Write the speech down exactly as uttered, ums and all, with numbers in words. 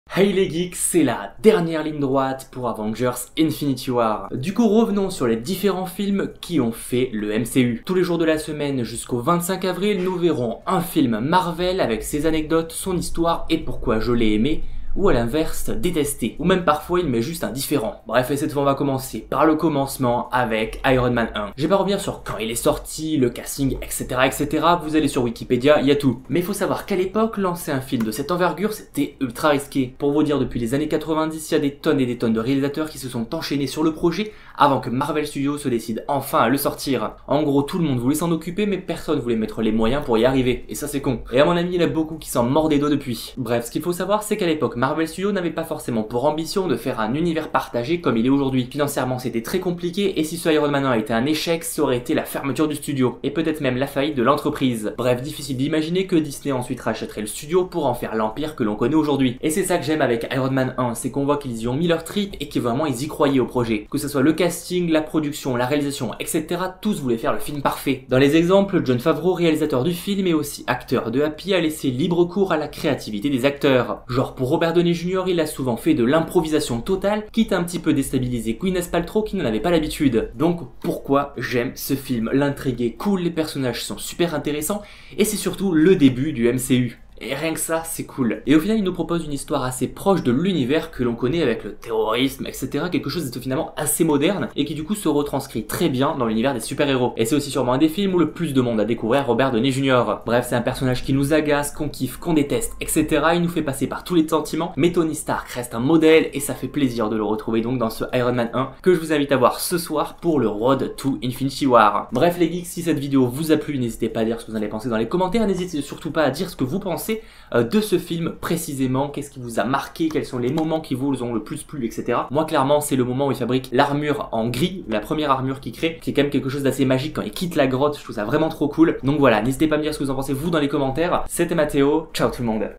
Hey les geeks, c'est la dernière ligne droite pour Avengers Infinity War. Du coup, revenons sur les différents films qui ont fait le M C U. Tous les jours de la semaine jusqu'au vingt-cinq avril, nous verrons un film Marvel avec ses anecdotes, son histoire et pourquoi je l'ai aimé, ou à l'inverse détesté, ou même parfois il m'est juste indifférent. Bref, et cette fois on va commencer par le commencement avec Iron Man un. Je vais pas revenir sur quand il est sorti, le casting, et cetera et cetera. Vous allez sur Wikipédia, il y a tout. Mais il faut savoir qu'à l'époque, lancer un film de cette envergure, c'était ultra risqué. Pour vous dire, depuis les années quatre-vingt-dix, il y a des tonnes et des tonnes de réalisateurs qui se sont enchaînés sur le projet avant que Marvel Studios se décide enfin à le sortir. En gros, tout le monde voulait s'en occuper, mais personne voulait mettre les moyens pour y arriver. Et ça c'est con. Et à mon avis, il y en a beaucoup qui s'en mordent les doigts depuis. Bref, ce qu'il faut savoir, c'est qu'à l'époque, Marvel Studios n'avait pas forcément pour ambition de faire un univers partagé comme il est aujourd'hui. Financièrement, c'était très compliqué et si ce Iron Man un a été un échec, ça aurait été la fermeture du studio et peut-être même la faillite de l'entreprise. Bref, difficile d'imaginer que Disney ensuite rachèterait le studio pour en faire l'empire que l'on connaît aujourd'hui. Et c'est ça que j'aime avec Iron Man un, c'est qu'on voit qu'ils y ont mis leur trip et que vraiment ils y croyaient au projet. Que ce soit le casting, la production, la réalisation, et cetera. Tous voulaient faire le film parfait. Dans les exemples, Jon Favreau, réalisateur du film et aussi acteur de Happy, a laissé libre cours à la créativité des acteurs. Genre pour Robert Downey junior, il a souvent fait de l'improvisation totale, quitte à un petit peu déstabiliser Gwyneth Paltrow qui n'en avait pas l'habitude. Donc pourquoi j'aime ce film? L'intrigue est cool, les personnages sont super intéressants, et c'est surtout le début du M C U. Et rien que ça, c'est cool. Et au final, il nous propose une histoire assez proche de l'univers que l'on connaît avec le terrorisme, et cetera. Quelque chose de finalement assez moderne et qui du coup se retranscrit très bien dans l'univers des super-héros. Et c'est aussi sûrement un des films où le plus de monde a découvert Robert Downey junior Bref, c'est un personnage qui nous agace, qu'on kiffe, qu'on déteste, et cetera. Il nous fait passer par tous les sentiments, mais Tony Stark reste un modèle et ça fait plaisir de le retrouver donc dans ce Iron Man un que je vous invite à voir ce soir pour le Road to Infinity War. Bref les geeks, si cette vidéo vous a plu, n'hésitez pas à dire ce que vous en avez pensé dans les commentaires, n'hésitez surtout pas à dire ce que vous pensez de ce film précisément, qu'est-ce qui vous a marqué, quels sont les moments qui vous ont le plus plu, et cetera. Moi clairement c'est le moment où il fabrique l'armure en gris, la première armure qu'il crée, qui est quand même quelque chose d'assez magique quand il quitte la grotte, je trouve ça vraiment trop cool. Donc voilà, n'hésitez pas à me dire ce que vous en pensez vous dans les commentaires. C'était Mathéo, ciao tout le monde.